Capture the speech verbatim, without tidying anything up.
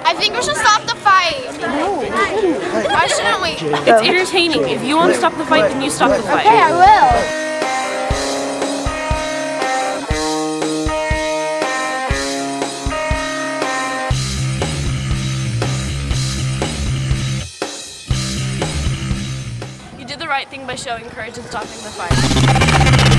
I think we should stop the fight. No. Why shouldn't we? It's entertaining. If you want to stop the fight, then you stop the fight. Okay, I will. You did the right thing by showing courage and stopping the fight.